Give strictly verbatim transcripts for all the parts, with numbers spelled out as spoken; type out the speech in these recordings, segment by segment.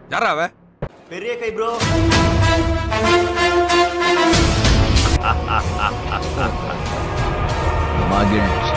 யாரா அவ? பெரிய கை ப்ரோ. மகிழ்ச்சி.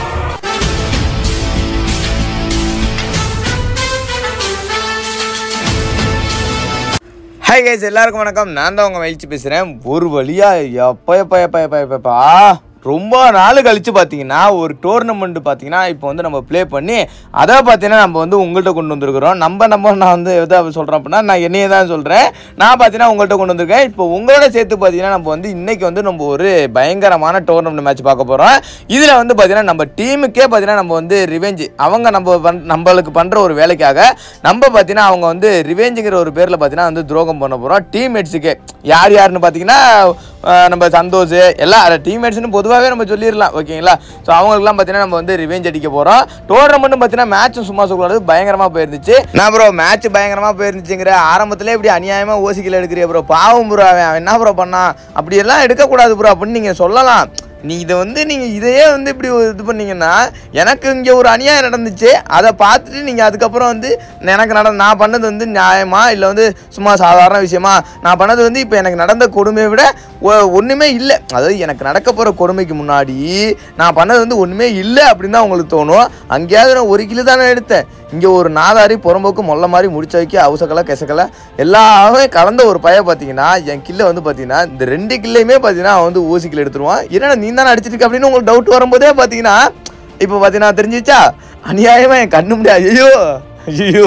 ஹாய் கைஸ், எல்லாருக்கும் வணக்கம். நான் தான் உங்கள் மகிழ்ச்சி பேசுகிறேன். ஒரு வழியா எப்போ எப்போ எப்போ எப்போ எப்பப்பா ரொம்ப நாள் கழித்து பார்த்தீங்கன்னா ஒரு டோர்னமெண்ட் பார்த்தீங்கன்னா இப்போ வந்து நம்ம ப்ளே பண்ணி அதை பார்த்தீங்கன்னா நம்ம வந்து உங்கள்கிட்ட கொண்டு வந்திருக்கிறோம். நம்ம நம்ம நான் வந்து எதை சொல்கிறேன் அப்படின்னா, நான் என்னையே தான் சொல்கிறேன். நான் பார்த்தீங்கன்னா உங்கள்கிட்ட கொண்டு வந்திருக்கேன். இப்போ உங்களோட சேர்த்து பார்த்தீங்கன்னா நம்ம வந்து இன்றைக்கி வந்து நம்ம ஒரு பயங்கரமான டோர்னமெண்ட் மேட்ச் பார்க்க போகிறோம். இதில் வந்து பார்த்தீங்கன்னா நம்ம டீமுக்கே பார்த்தீங்கன்னா நம்ம வந்து ரிவெஞ்சு அவங்க நம்ம பண் நம்மளுக்கு பண்ணுற ஒரு வேலைக்காக நம்ம பார்த்தீங்கன்னா அவங்க வந்து ரிவெஞ்சுங்கிற ஒரு பேரில் பார்த்தீங்கன்னா வந்து துரோகம் பண்ண போகிறோம். டீம்மேட்ஸுக்கு யார் யாருன்னு பார்த்தீங்கன்னா நம்ம சந்தோஷ் எல்லாம் டீம்மேட்ஸ்னு பொதுவாகவே நம்ம சொல்லிடலாம், ஓகேங்களா? ஸோ அவங்களுக்குலாம் பார்த்தீங்கன்னா நம்ம வந்து ரிவெஞ்ச் அடிக்க போகிறோம். டோர்னமெண்ட்டும் பார்த்தீங்கன்னா மேட்சும் சும்மா சொல்லக்கூடாது, பயங்கரமாக போயிருந்துச்சு. நான் ப்ரோ மேட்ச் பயங்கரமாக போயிருந்துச்சுங்கிற ஆரம்பத்திலே இப்படி அநியாயமாக ஓசிக்கல எடுக்கிறிய ப்ரோ, பாவம் ப்ரோ, அவன் என்ன ப்ரோ பண்ணான், அப்படியெல்லாம் எடுக்கக்கூடாது ப்ரோ அப்படின்னு நீங்கள் சொல்லலாம். நீ இதை வந்து நீங்கள் இதையே வந்து இப்படி இது பண்ணிங்கன்னா, எனக்கு இங்கே ஒரு அநியாயம் நடந்துச்சு, அதை பார்த்துட்டு நீங்கள் அதுக்கப்புறம் வந்து எனக்கு நட நான் பண்ணது வந்து நியாயமா இல்லை வந்து சும்மா சாதாரண விஷயமா, நான் பண்ணது வந்து இப்போ எனக்கு நடந்த கொடுமையை விட ஒன்றுமே இல்லை, அதாவது எனக்கு நடக்க போகிற கொடுமைக்கு முன்னாடி நான் பண்ணது வந்து ஒன்றுமே இல்லை அப்படின்னு தான் உங்களுக்கு தோணும். அங்கேயாவது நான் ஒரு கிலோ தானே எடுத்தேன், இங்கே ஒரு நாதாரி புறம்போக்கு மொல்ல மாதிரி முடிச்ச வைக்க அவசக்கலை கெசக்கலை எல்லாமே கலந்த ஒரு பைய பார்த்தீங்கன்னா என் கில்லை வந்து பார்த்தீங்கன்னா இந்த ரெண்டு கில்லையுமே பார்த்தீங்கன்னா அவன் வந்து ஓசி கில் எடுத்துருவான். ஏன்னா நீ தானே அடிச்சிருக்க அப்படின்னு உங்களுக்கு டவுட் வரும்போதே பார்த்தீங்கன்னா இப்போ பார்த்தீங்கன்னா தெரிஞ்சிச்சா, அநியாயமாக என் கண்ணு முடியாது. ஐயோ ஐயோ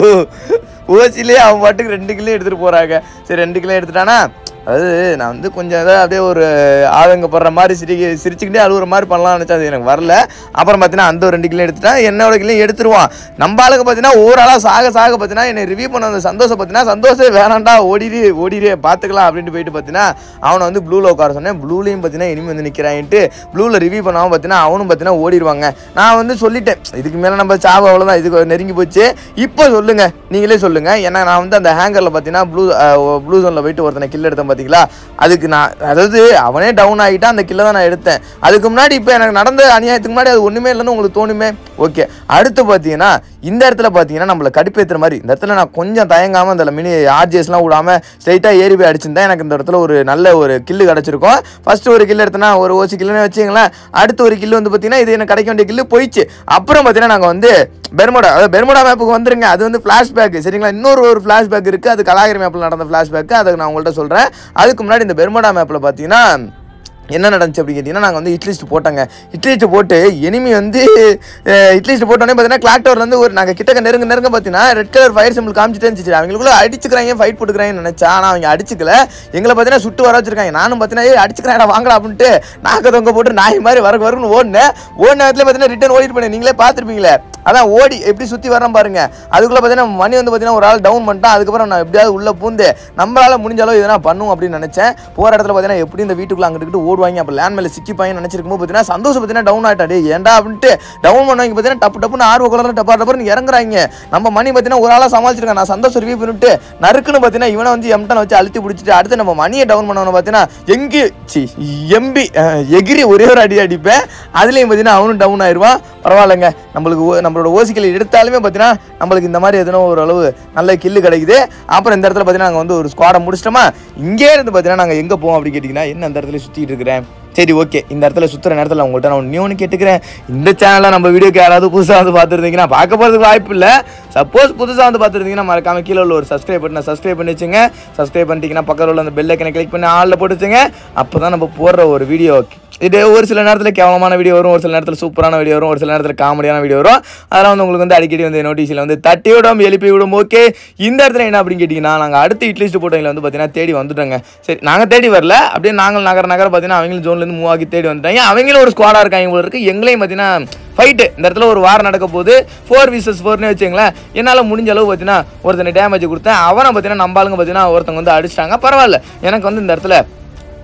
ஓசிலே அவன் பாட்டுக்கு ரெண்டு கிலோ எடுத்துகிட்டு போகிறாங்க. சரி ரெண்டு கிலோ எடுத்துட்டானா, அதாவது நான் வந்து கொஞ்சம் ஏதாவது அப்படியே ஒரு ஆதங்கப்படுற மாதிரி சிரிக்க சிரிச்சுக்கிட்டே அழுகுற மாதிரி பண்ணலாம்னு நினச்சா அது எனக்கு வரல. அப்புறம் பார்த்தீங்கன்னா அந்த ஒரு ரெண்டு கிலோ எடுத்துட்டான், என்னோட கிலோ எடுத்துருவான். நம்ம ஆளுக்கு பார்த்தீங்கன்னா ஓராளாக சாக சாக பார்த்தீங்கன்னா என்னை ரிவ்யூ பண்ண அந்த சந்தோஷம் பார்த்தீங்கன்னா சந்தோஷம் வேணாண்டா ஓடிடு ஓடிடு பார்த்துக்கலாம் அப்படின்ட்டு போயிட்டு பார்த்தீங்கன்னா அவனை வந்து ப்ளூவில் உட்கார சொன்னேன். ப்ளூலையும் பார்த்தீங்கன்னா இனிமேல் வந்து நிற்கிறான்ட்டு ப்ளூவில் ரிவ்யூ பண்ணாமல் பார்த்தீங்கன்னா அவனும் பார்த்தீங்கன்னா ஓடிடுவாங்க. நான் வந்து சொல்லிட்டேன், இதுக்கு மேலே நம்ம சாவு அவ்வளோதான், இதுக்கு நெருங்கி போச்சு. இப்போ சொல்லுங்கள், நீங்களே சொல்லுங்கள். ஏன்னா நான் வந்து அந்த ஹேங்கரில் பார்த்தீங்கன்னா ப்ளூ ப்ளூ ஜோனில் போயிட்டு ஒருத்தனை கில் எடுத்தேன் பார்த்தீங்களா, அதுக்கு நான் அதாவது அவனே டவுன் ஆகிட்டான், அந்த கில்லை தான் நான் எடுத்தேன். அதுக்கு முன்னாடி இப்போ எனக்கு நடந்த அநியாயத்துக்கு முன்னாடி அது ஒன்றுமே இல்லைன்னு உங்களுக்கு தோணுமே. ஓகே, அடுத்து பார்த்தீங்கன்னா இந்த இடத்துல பார்த்தீங்கன்னா நம்மளை கடுப்பேற்றுற மாதிரி இந்த இடத்துல நான் கொஞ்சம் தயங்காமல் அந்த மினி ஆர்ஜிஎஸ்லாம் விடாமல் ஸ்ட்ரைட்டாக ஏறி போய் அடிச்சிருந்தேன், எனக்கு இந்த இடத்துல ஒரு நல்ல ஒரு கில்லு கிடச்சிருக்கும். ஃபஸ்ட்டு ஒரு கில்லு எடுத்தேன்னா ஒரு ஓசி கில்லுன்னு வச்சுங்களேன். அடுத்து ஒரு கில்லு வந்து பார்த்தீங்கன்னா இது எனக்கு கிடைக்க வேண்டிய கில்லு போயிடுச்சு. அப்புறம் பார்த்தீங்கன்னா நாங்கள் வந்து பெர்முடா, அதாவது பெர்முடா மேப்புக்கு வந்துருங்க. அது வந்து ஃப்ளாஷ்பேக், சரிங்களா? இன்னொரு ஒரு ஃப்ளாஷ்பேக் இருக்குது, அது கலாகிரி மேப்பில் நடந்த ஃப்ளாஷ்பேக்கு, அதை நான் உங்கள்கிட்ட சொல்கிறேன். அதுக்கு முன்னாடி இந்த பெர்முடா மேப்பில் பார்த்தீங்கன்னா என்ன நடந்துச்சு அப்படின்னு கேட்டிங்கன்னா, நாங்கள் வந்து ஹிட்லிஸ்ட் போட்டாங்க. ஹிட்லிஸ்ட் போட்டு எனிமி வந்து ஹிட்லிஸ்ட் போட்டோன்னே பார்த்தீங்கன்னா கிளாக்டவர்லேருந்து ஒரு நாங்கள் கிட்டக்க நெருங்க நெருங்க பார்த்தீங்கன்னா ரெட் கலர் ஃபயர் சிம்பிள் காமிச்சிட்டே இருந்துச்சு. அவங்களுக்குள்ள அடிச்சுக்கிறாங்க, ஃபைட் போட்டுக்கிறாங்கன்னு நினச்சா, ஆனால் அவங்க அடிச்சுக்கல, எங்களை பார்த்தீங்கன்னா சுட்டு வர வச்சிருக்காங்க. நானும் பார்த்தீங்கன்னா ஏ அடிச்சுக்கிறேன் வாங்கலாம் அப்படின்ட்டு நாக்க தொங்க போட்டு நாய் மாதிரி வர வரும்னு ஓடினேன். ஓடின நேரத்தில் பார்த்தீங்கன்னா ரிட்டன் ஓடிட்டு போனேன், நீங்களே பார்த்துருப்பீங்களே. அதான் ஓடி எப்படி சுற்றி வரேன் பாருங்க. அதுக்குள்ளே பார்த்தீங்கன்னா மணி வந்து பார்த்தீங்கன்னா ஒரு ஆள் டவுன் பண்ணிட்டான். அதுக்கப்புறம் நான் எப்படியாவது உள்ளே பூந்து நம்மளால் முடிஞ்சாலும் எதனா பண்ணும் அப்படின்னு நினச்சேன். போகிற இடத்துல பார்த்தீங்கன்னா எப்படி இந்த வீட்டுக்குள்ளே அங்கிட்டு ஓடுவாங்க, அப்போ லேண்ட் மேலே சிக்கிப்பாங்கன்னு நினச்சிருக்கும் போது பார்த்தீங்கன்னா சந்தோஷம் பார்த்தீங்கன்னா டவுன் ஆகிட்டாடே, ஏன்டா அப்படின்ட்டு டவுன் பண்ணவங்க பார்த்தீங்கன்னா டப்பு டப்புன்னு ஆர்வ குளரில் டப்பா டப்புன்னு இறங்குறாங்க. நம்ம மணி பார்த்தீங்கன்னா ஒரு ஆளாக சமாளிச்சிருக்கேன். நான் சந்தோஷம் ரிவ்யூ பண்ணிட்டு நறுக்குன்னு பார்த்தீங்கன்னா இவனை வந்து எம்டன் வச்சு அழுத்தி பிடிச்சிட்டு அடுத்து நம்ம மணியை டவுன் பண்ணவனை பார்த்தீங்கன்னா எங்கி சி எம்பி எகிரி ஒரே ஒரு அடி அடிப்பேன். அதுலேயும் பார்த்தீங்கன்னா அவனும் டவுன் ஆயிடுவான். பரவாயில்லைங்க, நம்மளுக்கு நம்மளோட ஓசிக்கல் எடுத்தாலுமே பார்த்தீங்கன்னா நம்மளுக்கு இந்த மாதிரி எதுனா ஒரு அளவு நல்ல கில்லு கிடைக்குது. அப்புறம் இந்த இடத்துல பார்த்தீங்கன்னா நாங்கள் வந்து ஒரு ஸ்குவாடை முடிச்சிட்டோமா. இங்கே இருந்து பார்த்தீங்கன்னா நாங்கள் எங்கே போவோம் அப்படின்னு கேட்டிங்கன்னா, என்ன அந்த இடத்துல சுற்றிட்டு இருக்கிறேன். சரி ஓகே, இந்த இடத்துல சுற்றுற நேரத்தில் உங்கள்கிட்ட நான் நியூன்னு கேட்டுக்கிறேன். இந்த சேனலில் நம்ம வீடியோக்கு யாராவது புதுசாக வந்து பார்த்துருந்தீங்கன்னா, பார்க்க போகிறதுக்கு வாய்ப்பு இல்லை. சப்போஸ் புதுசாக வந்து பார்த்துருந்தீங்கன்னா மறக்காம கீழே உள்ள ஒரு சப்ஸ்கிரைப் பண்ணி சப்ஸ்கிரைப் பண்ணி வச்சுங்க. சப்ஸ்கிரைப் பண்ணிட்டீங்கன்னா பக்கத்தில் உள்ள அந்த பெல் ஐக்கனை கிளிக் பண்ணி ஆளில் போட்டு வச்சுங்க. அப்போ தான் நம்ம போடுற ஒரு வீடியோ இது ஒரு சில நேரத்தில் கேவலமான வீடியோ வரும், ஒரு சில நேரத்தில் சூப்பரான வீடியோ வரும், ஒரு சில நேரத்தில் காமெடியான வீடியோ வரும். அதெல்லாம் வந்து உங்களுக்கு வந்து அடிக்கடி வந்து நோட்டீஸில் வந்து தட்டி விடும், எழுப்பி விடும். ஓகே, இந்த இடத்துல என்ன அப்படின்னு கேட்டிங்கன்னா, நாங்கள் அடுத்து இட்லிஸ்ட் போட்டவங்களை வந்து பார்த்தீங்கன்னா தேடி வந்துட்டோங்க. சரி, நாங்கள் தேடி வரல, அப்படியே நாங்கள் நகர நகர பார்த்தீங்கன்னா அவங்களும் ஜோன்லேருந்து மூவ் ஆகி தேடி வந்துட்டாங்க. அவங்களும் ஒரு ஸ்குவாடாக இருக்காங்க போல இருக்குது. எங்களையும் பார்த்தீங்கன்னா ஃபைட்டு இந்த இடத்துல ஒரு வாரம் நடக்க போகுது. ஃபோர் விசஸ் ஃபோர்னே வச்சுங்களேன். என்னால் முடிஞ்ச அளவு பார்த்தீங்கன்னா ஒருத்தனை டேமேஜ் கொடுத்தேன். அவனை பார்த்தீங்கன்னா நம்பாளுங்க பார்த்தீங்கன்னா ஒருத்தவங்க வந்து அடிச்சிட்டாங்க. பரவாயில்ல, எனக்கு வந்து இந்த இடத்துல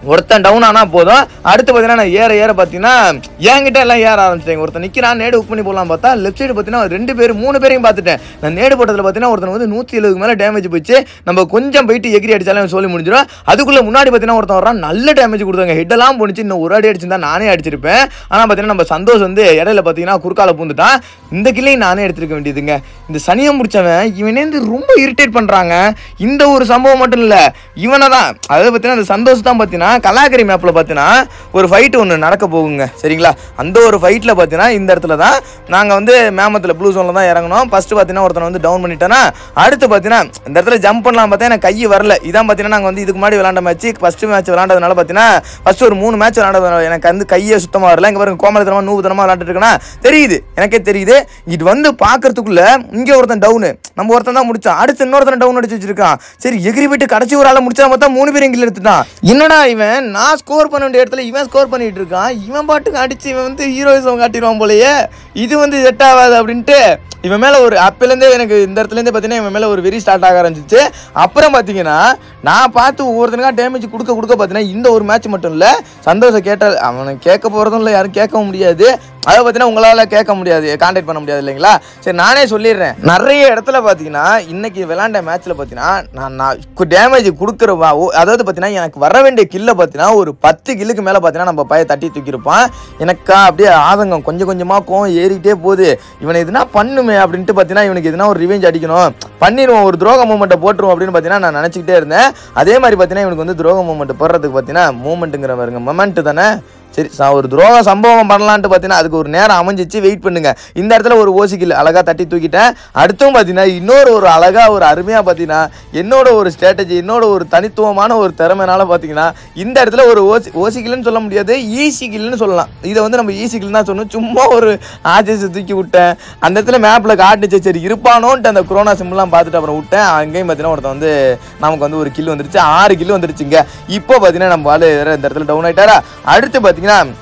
ஒருத்தன் டவுன் ஆனால் போதும். அடுத்து பார்த்தீங்கன்னா நான் ஏற ஏற பார்த்தீங்கன்னா என்கிட்ட எல்லாம் ஏற ஆரம்பிச்சிட்டேன். ஒருத்தன் நிற்கிறான், நேடு புக் பண்ணி போடலாம் பார்த்தா லெஃப்ட் சைடு பார்த்தீங்கன்னா ரெண்டு பேர் மூணு பேரையும் பார்த்துட்டேன். நான் நேடு போட்டதில் பார்த்தீங்கன்னா ஒருத்தன் வந்து நூற்றி எழுபதுக்கு மேலே டேமேஜ் போச்சு. நம்ம கொஞ்சம் போயிட்டு எகிரி அடிச்சாலும் சொல்லி முடிஞ்சிடும். அதுக்குள்ளே முன்னாடி பார்த்தீங்கன்னா ஒருத்தன் வரான், நல்ல டேமேஜ் கொடுத்தாங்க. ஹெட்டெல்லாம் போனிச்சு. இன்னும் ஒரு அடி அடிச்சிருந்தா நானே அடிச்சிருப்பேன். ஆனால் பார்த்தீங்கன்னா நம்ம சந்தோஷ் வந்து இடையில பார்த்தீங்கன்னா குறுக்கால பூந்துட்டான். இந்த கில்லையும் நானே எடுத்துருக்க வேண்டியதுங்க. இந்த சனியை முடிச்சவன் இவனே ரொம்ப இரிட்டேட் பண்ணுறாங்க. இந்த ஒரு சம்பவம் மட்டும் இல்லை, இவனை தான் அதாவது பார்த்தீங்கன்னா அந்த சந்தோஷ் தான் பார்த்தீங்கன்னா கலாகரி மேப்பில் பார்த்தீங்கன்னா ஒரு ஃபைட்டு ஒன்று நடக்க போகுங்க. சரிங்களா, அந்த ஒரு ஃபைட்டில் பார்த்தீங்கன்னா இந்த இடத்துல தான் நாங்கள் வந்து மேமத்தில் ப்ளூ ஜோனில் தான் இறங்கணும். ஃபஸ்ட்டு பார்த்தீங்கன்னா ஒருத்தனை வந்து டவுன் பண்ணிட்டேன்னா அடுத்து பார்த்தீங்கன்னா இந்த இடத்துல ஜம்ப் பண்ணலாம் பார்த்தா எனக்கு கை வரல. இதான் பார்த்தீங்கன்னா நாங்கள் வந்து இதுக்கு முன்னாடி விளாண்ட மேட்ச் ஃபஸ்ட்டு மேட்ச் விளாண்டதுனால பார்த்தீங்கன்னா ஃபஸ்ட்டு ஒரு மூணு மேட்ச் விளாண்டதுனால எனக்கு வந்து கையே சுத்தமாக வரல. இங்கே பாருங்க கோமலத்தனமாக நூபுத்தனமாக விளாண்டுட்டு இருக்கேன்னா தெரியுது, எனக்கே தெரியுது. இது வந்து பார்க்கறதுக்குள்ள இங்கே ஒருத்தன் டவுனு, நம்ம ஒருத்தன் தான் முடிச்சான். அடுத்து இன்னொருத்தன் டவுன் அடிச்சு வச்சிருக்கான். சரி எகிரி போயிட்டு கடைசி ஒரு ஆளை முடிச்சா பார்த்தா மூணு பேர் எங்கில் எடுத்துட்டான். என்னடா இவன் நான் ஸ்கோர் பண்ண வேண்டிய இடத்துல இவன் ஸ்கோர் பண்ணிட்டு இருக்கான். இவன் பாட்டுக்கு அடிச்சு இவன் வந்து ஹீரோயிசம் காட்டிடுவான் போலயே. இது வந்து செட் ஆகாது அப்படின்ட்டு இவன் மேலே ஒரு அப்போலேருந்தே எனக்கு இந்த இடத்துலேருந்தே பார்த்தீங்கன்னா இவன் மேலே ஒரு வெறி ஸ்டார்ட் ஆக ஆரம்பிச்சிச்சு. அப்புறம் பார்த்தீங்கன்னா நான் பார்த்து ஒவ்வொருத்தனுக்காக டேமேஜ் கொடுக்க கொடுக்க பார்த்தீங்கன்னா இந்த ஒரு மேட்ச் மட்டும் இல்லை, சந்தோஷம் கேட்டால் அவனை கேட்க போகிறதும் இல்லை, யாரும் கேட்கவும் முடியாது. அதை பார்த்தீங்கன்னா உங்களால் கேட்க முடியாது, கான்டாக்ட் பண்ண முடியாது இல்லைங்களா. சரி நானே சொல்லிடுறேன். நிறைய இடத்துல பார்த்தீங்கன்னா இன்னைக்கு விளாண்ட மேட்ச்சில் பார்த்தீங்கன்னா நான் நான் டேமேஜ் கொடுக்குறவா அதாவது பார்த்தீங்கன்னா எனக்கு வர வேண்டிய கில்லை பார்த்தீங்கன்னா ஒரு பத்து கில்லுக்கு மேலே பார்த்தீங்கன்னா நம்ம பைய தட்டி தூக்கியிருப்பான். எனக்கா அப்படியே ஆதங்கம் கொஞ்சம் கொஞ்சமாக கோவம் ஏறிக்கிட்டே போகுது. இவனை எதுனா பண்ணுமே அப்படின்ட்டு பார்த்தீங்கன்னா இவனுக்கு எதுனா ஒரு ரிவெஞ்ச் அடிக்கணும், பண்ணிடுவோம், ஒரு துரோக மூமெண்ட்டை போட்டுருவோம் அப்படின்னு பார்த்தீங்கன்னா நான் நினச்சிக்கிட்டே இருந்தேன். அதே மாதிரி பார்த்தீங்கன்னா இவனுக்கு வந்து துரோக மூமெண்ட் போடுறதுக்கு பார்த்தீங்கன்னா மூமெண்ட்டுங்கிற பாருங்க மொமெண்ட்டு தானே. சரி ஒரு துரோக சம்பவம் பண்ணலான்ட்டு பார்த்தீங்கன்னா அதுக்கு ஒரு நேரம் அமைஞ்சிச்சு, வெயிட் பண்ணுங்க. இந்த இடத்துல ஒரு ஓசிக்கில் அழகாக தட்டி தூக்கிட்டேன். அடுத்தும் பார்த்தீங்கன்னா இன்னொரு ஒரு அழகாக ஒரு அருமையாக பார்த்தீங்கன்னா என்னோட ஒரு ஸ்ட்ராட்டஜி என்னோட ஒரு தனித்துவமான ஒரு திறமைனால பார்த்தீங்கன்னா இந்த இடத்துல ஒரு ஓசி ஓசிக்கில்னு சொல்ல முடியாது, ஈசிக்கில்னு சொல்லலாம். இதை வந்து நம்ம ஈசிக்கில் தான் சொன்னோம். சும்மா ஒரு ஆஜஸ் தூக்கி விட்டேன். அந்த இடத்துல மேப்பில் காட்டுச்சு. சரி இருப்பானோன்ட்டு அந்த கொரோனா சிம்லாம் பார்த்துட்டு அப்புறம் விட்டேன். அங்கேயும் பார்த்தீங்கன்னா ஒருத்தன் வந்து நமக்கு வந்து ஒரு கில் வந்துருச்சு, ஆறு கில் வந்துருச்சுங்க. இப்போ பார்த்தீங்கன்னா நம்ம ஆளு இந்த இடத்துல டவுன் ஆகிட்டாரா. அடுத்து பார்த்தீங்கன்னா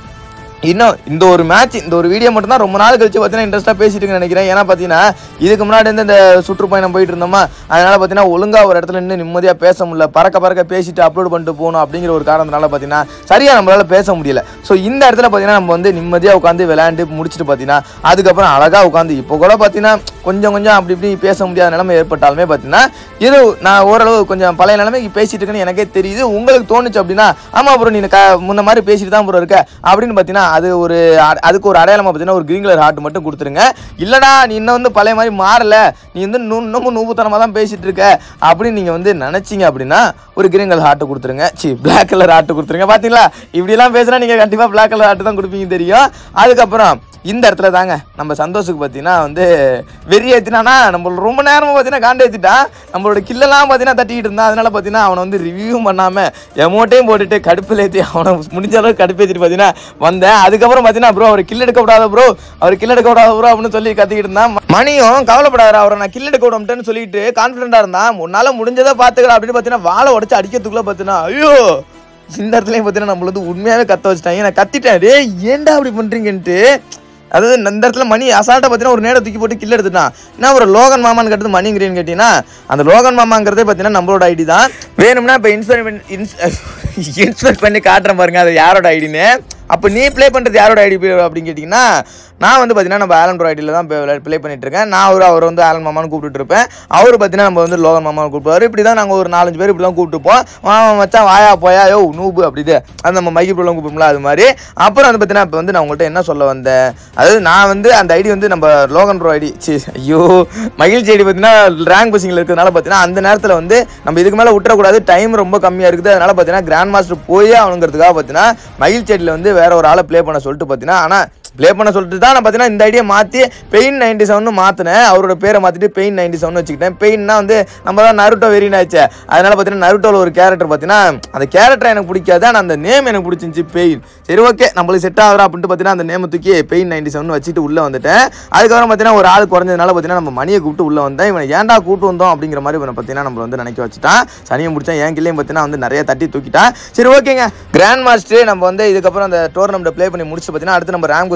இன்னும் இந்த ஒரு மேட்ச் இந்த ஒரு வீடியோ மட்டும் தான் ரொம்ப நாள் கழிச்சு பார்த்தீங்கன்னா இன்ட்ரெஸ்ட்டாக பேசிட்டு நினைக்கிறேன். ஏன்னா பார்த்தீங்கன்னா இதுக்கு முன்னாடி வந்து இந்த சுற்றுப்பயணம் போயிட்டு இருந்தோமா, அதனால பார்த்தீங்கன்னா ஒழுங்காக ஒரு இடத்துல நின்று நிம்மதியாக பேச முடியல, பறக்க பறக்க பேசிட்டு அப்லோட் பண்ணிட்டு போகணும் அப்படிங்கிற ஒரு காரணத்தினால பார்த்தீங்கன்னா சரியாக நம்மளால பேச முடியல. ஸோ இந்த இடத்துல பார்த்தீங்கன்னா நம்ம வந்து நிம்மதியாக உட்காந்து விளையாண்டு முடிச்சுட்டு பார்த்தீங்கன்னா அதுக்கப்புறம் அழகாக உட்காந்து இப்போ கூட பார்த்தீங்கன்னா கொஞ்சம் கொஞ்சம் அப்படி இப்படி பேச முடியாத நிலைமை ஏற்பட்டாலுமே பார்த்தீங்கன்னா இது நான் ஓரளவு கொஞ்சம் பழைய நிலைமைக்கு பேசிட்டு இருக்கேன்னு எனக்கே தெரியுது. உங்களுக்கு தோணுச்சு அப்படின்னா ஆமாம் ப்ரோ நீ முன்ன மாதிரி பேசிட்டு தான் ப்ரோ இருக்க அப்படின்னு பார்த்தீங்கன்னா அது ஒரு அதுக்கு ஒரு அடையாளமாக பார்த்தீங்கன்னா ஒரு கிரீன் கலர் ஹார்ட் மட்டும் கொடுத்துருங்க. இல்லைடா நீ இன்னும் வந்து பழைய மாதிரி மாறல, நீ வந்து இன்னமும் நூபுத்தனமாக தான் பேசிட்டு இருக்க அப்படின்னு நீங்கள் வந்து நினச்சிங்க அப்படின்னா ஒரு கிரீன் கலர் ஹார்ட் கொடுத்துருங்க. சி பிளாக் கலர் ஹார்ட் கொடுத்துருங்க. பார்த்தீங்களா இப்படிலாம் பேசுனா நீங்கள் கண்டிப்பாக பிளாக் கலர் ஹார்ட் தான் கொடுப்பீங்க தெரியும். அதுக்கப்புறம் இந்த இடத்துல தாங்க நம்ம சந்தோஷுக்கு பார்த்தீங்கன்னா வந்து வெறி ஏற்றினானா நம்ம ரொம்ப நேரமாக பார்த்தீங்கன்னா காண்ட ஏற்றிட்டான். நம்மளோட கில்லெல்லாம் பார்த்தீங்கன்னா தட்டிக்கிட்டு இருந்தான். அதனால பார்த்தீங்கன்னா அவனை வந்து ரிவ்யூவும் பண்ணாமல் எமௌண்ட்டையும் போட்டுட்டு கடுப்பில் ஏற்றி அவனை முடிஞ்ச அளவுக்கு கடுப்பு ஏற்றிட்டு பார்த்தீங்கன்னா வந்தேன். அதுக்கப்புறம் பார்த்தீங்கன்னா ப்ரோ அவர் கில் எடுக்கப்படாத ப்ரோ அவர் கில் எடுக்கப்படாத ப்ரோ அப்படின்னு சொல்லி கத்திக்கிட்டு இருந்தான். மணியும் கவலைப்படாத அவரை நான் கில் எடுக்க விடம்ட்டேன்னு சொல்லிட்டு கான்ஃபிடென்ட்டாக இருந்தான். முன்னால் முடிஞ்சதை பார்த்துக்கலாம் அப்படின்னு பார்த்தீங்கன்னா வாழை உடச்சு அடிக்கிறதுக்குள்ளே பார்த்தீங்கன்னா ஐயோ இந்த இடத்துலையும் பார்த்தீங்கன்னா நம்மள வந்து உண்மையாகவே கத்த வச்சுட்டாங்க. நான் கத்திட்டேன், டே ஏன்டா அப்படி பண்ணுறீங்கன்ட்டு. அதாவது இந்த இடத்துல மணி அசால்ட்டாக பார்த்தீங்கன்னா ஒரு நேரம் தூக்கி போட்டு கில் எடுத்துட்டான். என்ன ஒரு லோகன் மாமான்னு கேட்டது மணிங்கிறேன்னு கேட்டீங்கன்னா அந்த லோகன் மாமாங்கிறதே பார்த்தீங்கன்னா நம்மளோட ஐடி தான். வேணும்னா இப்போ இன்ஸ்பெக்ட் பண்ணி இன்ஸ்பெக்ட் பண்ணி காட்டுறேன் பாருங்க அது யாரோட ஐடின்னு. அப்போ நீ ப்ளே பண்ணுறது யாரோட ஐடி அப்படின்னு கேட்டிங்கன்னா நான் வந்து பார்த்தீங்கன்னா நம்ம ஆலன் ப்ரோ ஐடியில் தான் ப்ளே பண்ணிட்டு இருக்கேன். நான் அவர் அவர் வந்து ஆலன் மாமான்னு கூப்பிட்டு இருப்பேன். அவர் பார்த்தீங்கன்னா நம்ம வந்து லோகன் மாமான்னு கூப்பிடுவார். இப்படி தான் நாங்கள் ஒரு நாலஞ்சு பேர் இப்படி தான் கூப்பிட்டுப்போம். மாமா மச்சான் வாயா போயா யோ நூபு அப்படி அது நம்ம மைக்கு ப்ரோலாம் கூப்பிடும்ல அது மாதிரி. அப்புறம் வந்து பார்த்தீங்கன்னா இப்போ வந்து நான் உங்கள்கிட்ட என்ன சொல்ல வந்தேன், அதாவது நான் வந்து அந்த ஐடி வந்து நம்ம லோகன் ப்ரோ ஐடி சி ஐயோ மகிழ்ச்சி ஐடி பார்த்தீங்கன்னா ரேங்க் புஷிங்கில் இருக்கிறதுனால பார்த்தீங்கன்னா அந்த நேரத்தில் வந்து நம்ம இதுக்கு மேலே விட்டுறக்கூடாது, டைம் ரொம்ப கம்மியாக இருக்குது. அதனால் பார்த்தீங்கன்னா கிராண்ட் மாஸ்டர் போயே அவனுங்கிறதுக்காக பார்த்தீங்கன்னா மகிழ்ச்சி ஐடியில் வந்து வேற ஒரு ஆளை ப்ளே பண்ண சொல்லிட்டு பார்த்தீங்கன்னா ஆனால் ப்ளே பண்ண சொல்லிட்டு தான் நான் பார்த்தீங்கன்னா இந்த ஐடியா மாற்றி பெயின் நைன்டி செவன் மாற்றினேன். அவரோட பேரை மாற்றிட்டு பெயின் நைன்டி செவன் வச்சுக்கிட்டேன். பெயின்னா வந்து நம்ம தான் நருட்டோ வெறினாச்சு. அதனால் பார்த்தீங்கன்னா நருட்டோவில் ஒரு கேரக்டர் பார்த்தீங்கன்னா அந்த கேரக்டர் எனக்கு பிடிக்காது, ஆனால் அந்த நேம் எனக்கு பிடிச்சிருந்துச்சி பெயின். சரி ஓகே நம்மளுக்கு செட் ஆகிறோம் அப்படின்ட்டு பார்த்தீங்கன்னா அந்த நேம் தூக்கி பெயின் நைன்டி செவன் வச்சுட்டு உள்ளே வந்துட்டேன். அதுக்கப்புறம் பார்த்தீங்கன்னா ஒரு ஆள் குறைஞ்சதுனால பார்த்தீங்கன்னா நம்ம மணியை கூப்பிட்டு உள்ளே வந்தேன். இவனை ஏன்டா கூப்பிட்டு வந்தோம் அப்படிங்கிற மாதிரி இவனை பார்த்தீங்கன்னா நம்ம வந்து நினைக்க வச்சுட்டான். சனியை முடிச்சா என் கிள்ளையும் பார்த்தீங்கன்னா வந்து நிறைய தட்டி தூக்கிட்டான். சரி ஓகேங்க கிராண்ட் மாஸ்டர் நம்ம வந்து இதுக்கப்புறம் அந்த டோர்னமெண்ட் ப்ளே பண்ணி முடிச்சு பார்த்தீங்கன்னா அடுத்து நம்ம ரேங்க்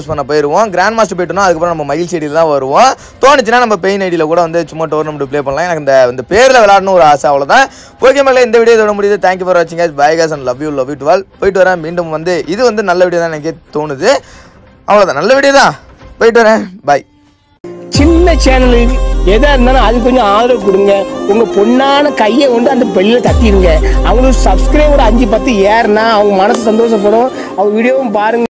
ஃபோக்கஸ் பண்ண போயிடுவோம். கிராண்ட் மாஸ்டர் போயிட்டோம்னா அதுக்கப்புறம் நம்ம மயில் செடியில் தான் வருவோம். தோணுச்சுன்னா நம்ம பெயின் ஐடியில் கூட வந்து சும்மா டோர்னமெண்ட் ப்ளே பண்ணலாம். எனக்கு இந்த இந்த பேரில் விளையாடணும் ஒரு ஆசை, அவ்வளோதான். ஓகே மேலே இந்த வீடியோ இதோட முடியுது. தேங்க்யூ ஃபார் வாட்சிங் guys. Bye guys and love you love you to all. போயிட்டு வரேன். மீண்டும் வந்து இது வந்து நல்ல வீடியோ தான் எனக்கே தோணுது. அவ்வளோதான், நல்ல வீடியோ தான். போயிட்டு வரேன். பாய். சின்ன சேனலுக்கு எதா இருந்தாலும் அது கொஞ்சம் ஆதரவு கொடுங்க. உங்க பொண்ணான கையை கொண்டு அந்த பெல்ல தட்டிடுங்க. அவங்களுக்கு சப்ஸ்கிரைபர் அஞ்சு பத்து ஏறுனா அவங்க மனசு சந்தோஷப்படும். அவங்க வீடியோவும் பாருங்க.